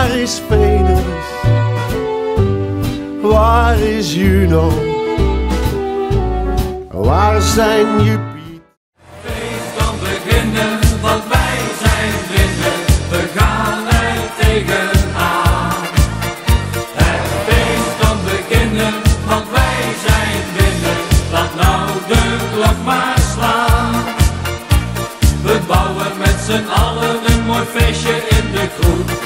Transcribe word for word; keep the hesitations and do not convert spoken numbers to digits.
Waar is Venus? Waar is Juno? Waar zijn Jupiter? Feest kan beginnen, want wij zijn vrienden. We gaan er tegenaan. Het feest kan beginnen, want wij zijn vrienden. Laat nou de klok maar slaan. We bouwen met z'n allen een mooi feestje in de kroeg.